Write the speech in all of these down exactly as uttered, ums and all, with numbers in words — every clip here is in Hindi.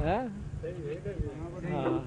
है। हाँ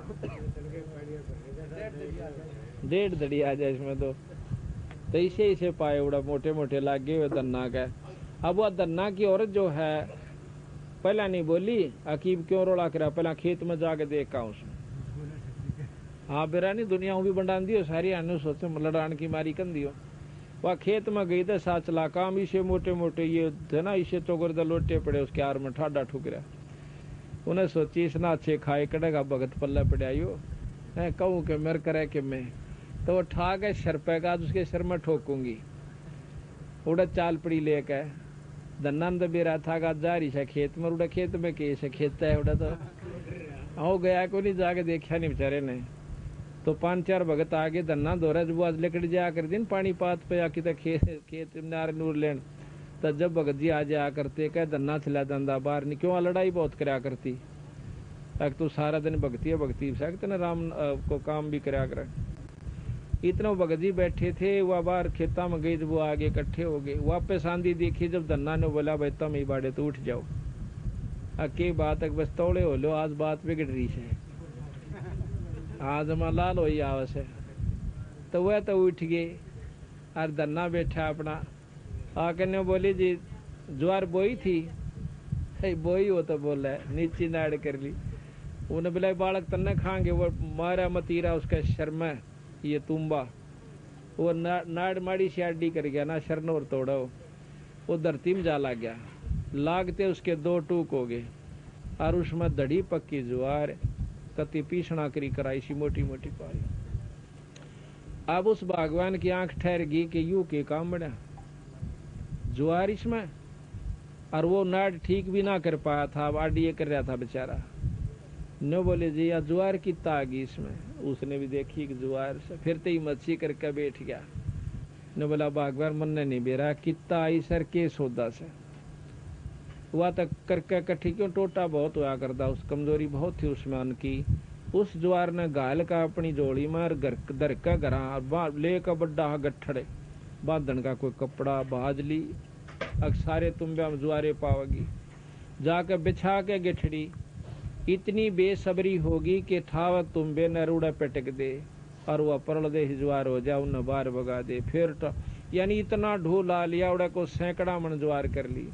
डेढ़ दड़ी आ जाए इसमें तो तो इसे इसे पाए उड़ा मोटे मोटे लागे हुए दन्ना का। अब वह दन्ना की औरत जो है पहला नहीं बोली अकीब क्यों रोड़ा करा, पहला खेत में जाके देखा उसमें। हाँ बेरा नहीं दुनिया भी बंडान दियो सारी आने सोचे लड़ान की मारी कन दियो। वह खेत में गई तो साथ चला काम इसे मोटे मोटे ये थे ना इसे चौकर तो लोटे पड़े उसके आर में ठाडा ठुकरा। उन्हें सोची इसना अच्छे खाए कड़ेगा भगत पल्ला पड़ाइयो है कहूँ के मेरे करे कि मैं तो वो ठा के सर पे का उसके सर में ठोकूंगी। उड़ा चाल पड़ी लेके दन्नंद बेरा था का जा रही है खेत में। उड़ा खेत में कैसे खेत है उड़ा तो हो गया को नहीं जाके देखा नहीं बेचारे ने। तो पांच चार भगत आगे दन्ना दौरा जब आज लेकर जा कर दिन पानी पात पे आके तो खेत खेत नार नूर लेन तो जब भगत जी आ जाया करते कह दन्ना चला दंदा बाहर नहीं क्यों लड़ाई बहुत कराया करती तक तू सारा दिन भगती है भगती सकते ना राम को काम भी कराया कर। इतना भगत जी बैठे थे वह बाहर खेता में गई वो आगे इकट्ठे हो गए। वापस आंधी देखी जब दन्ना ने बोला भाई तुम ही बाड़े तो उठ जाओ अके बात बस तोड़े हो लो आज बात बिगड़ रही है आज लाल हो आवस है। तो वह तो उठ गए और दन्ना बैठा अपना आकर ने बोली जी ज्वार बोई थी बोई हो तो बोला नीचे नाड़ कर ली। उन्हें बोला बालक तन्ने खाएंगे वो मारा मतीरा उसका शर्मा ये तुम्बा वो ना, नाड़ माड़ी से आडी कर गया ना शरण और तोड़ा वो धरती में जा लग गया। लागते उसके दो टूक हो गए और उसमें दड़ी पक्की ज्वार कति पीसना करी कराई सी मोटी मोटी पारी। अब उस भगवान की आंख ठहर गई कि यू के काम बना ज्वार इसमें और वो नाड़ ठीक भी ना कर पाया था अब आडी कर रहा था बेचारा। न बोले जी या ज्वार कितना आ गई इसमें। उसने भी देखी कि ज्वार से फिर तो ही मच्छी करके बैठ गया। न बोला भगवान मन ने नहीं बेरा कितना आई सर के सौदा से हुआ तक करके कट्ठी क्यों टोटा बहुत हुआ करता उस कमजोरी बहुत थी उसमें अन्न की। उस ज्वार ने गाल का अपनी जोड़ी मार घर दर का घरा ले का बड्डा गठड़े बांधन का कोई कपड़ा बाजली अग सारे तुम्बे हम ज्वारे पावगी जाकर बिछा के गिठड़ी इतनी बेसब्री होगी कि ठाव तुम्बे न रूड़ा पटक दे और वह परल दे ज्वार हो जाओ न बार भगा दे। फिर यानी इतना ढो ला लिया उड़ा को सैकड़ा मन ज्वार कर ली।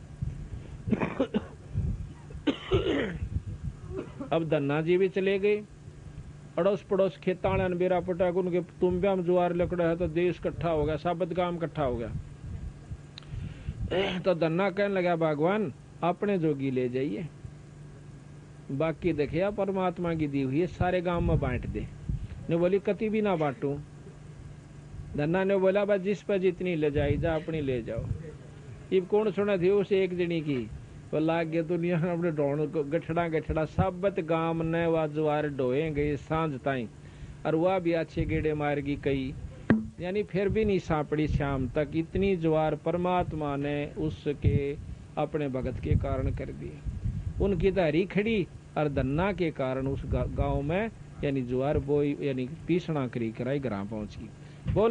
अब धन्ना जी भी चले गए अड़ोस पड़ोस खेताण बेरा पटा उनके तुम्बे में ज्वार लकड़ा है तो देश इकट्ठा हो गया साबत गांव इकट्ठा हो गया। तो धन्ना कहने लगा भगवान अपने जोगी ले जाइए बाकी देखिए परमात्मा की दी हुई है सारे गांव में बांट दे। ने बोली कति भी ना बांटू। धन्ना ने बोला बस जिस पर जितनी ले जाई जा अपनी ले जाओ। इब कौन सुना थी उसे एक जनी की वो लाग गया दुनिया अपने ढोण को गठड़ा गठड़ा साबत गांव ने वह ज्वार ढोए गए सांझ ताई और वह भी अच्छे गेड़े मार गई कई यानी फिर भी नहीं सांपड़ी शाम तक। इतनी ज्वार परमात्मा ने उसके अपने भगत के कारण कर दी। उनकी धरी खड़ी और धन्ना के कारण उस गांव में यानी ज्वार बोई यानी पीसना करी कराई ग्राम पहुंच गई। बोल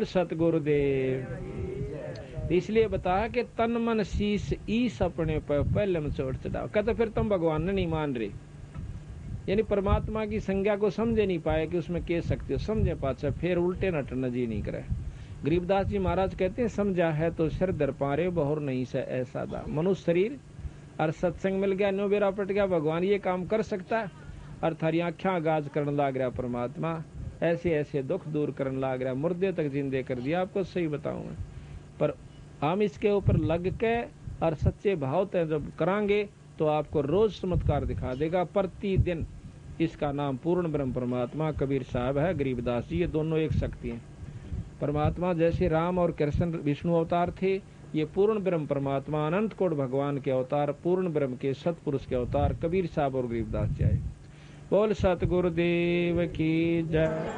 सतगुरुदेव। इसलिए बताया कि तन मन शीश ईस अपने पर पहले में चोट चढ़ाओ। कहते फिर तुम भगवान ने नहीं मान रहे यानी परमात्मा की संज्ञा को समझे नहीं पाए कि उसमें कह सकते हो समझे पाचा फिर उल्टे नटन जी नहीं करे। गरीबदास जी महाराज कहते हैं समझा है तो सिर दर पारे बहुर नहीं से ऐसा दा। मनुष्य शरीर और सत्संग मिल गया नो बेरा पट गया भगवान ये काम कर सकता है और थारी आख्या गाज करने लाग रहा परमात्मा ऐसे ऐसे दुख दूर करने लाग रहा मुर्दे तक जिंदे कर दिया। आपको सही बताऊं मैं पर हम इसके ऊपर लग के और सच्चे भाव से जब करांगे तो आपको रोज चमत्कार दिखा देगा प्रतिदिन। इसका नाम पूर्ण ब्रह्म परमात्मा कबीर साहब है गरीबदास जी ये दोनों एक शक्ति हैं। परमात्मा जैसे राम और कृष्ण विष्णु अवतार थे ये पूर्ण ब्रह्म परमात्मा अनंत कोट भगवान के अवतार पूर्ण ब्रह्म के सतपुरुष के अवतार कबीर साहब और गरीबदास जी आए। बोल सतगुरुदेव की जय।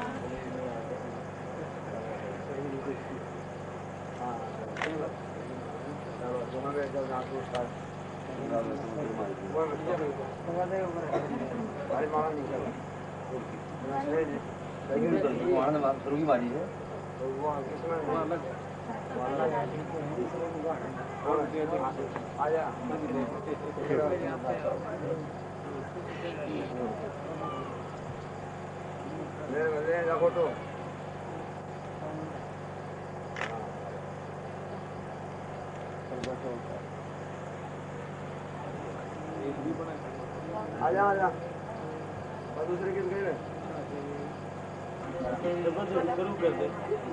आया रखो तो आजा आजा दूसरे किस गए शुरू कर दे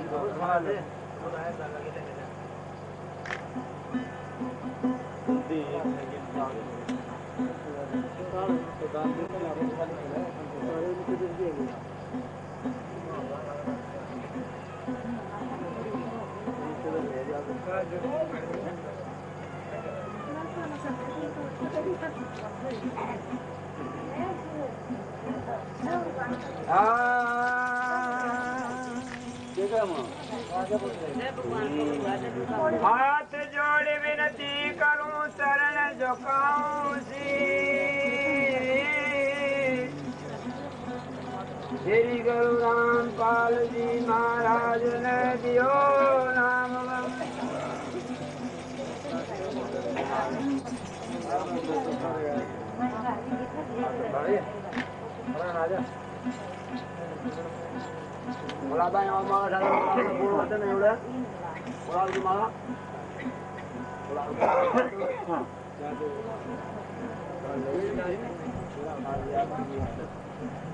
हाथ जोड़ विनती करूं शरण झुकाऊं सी श्री गुरु रामपाल जी महाराज ने दियो नाम बोला भाई और माला डालो बोल होते नहीं उड़े बोला की माला बोला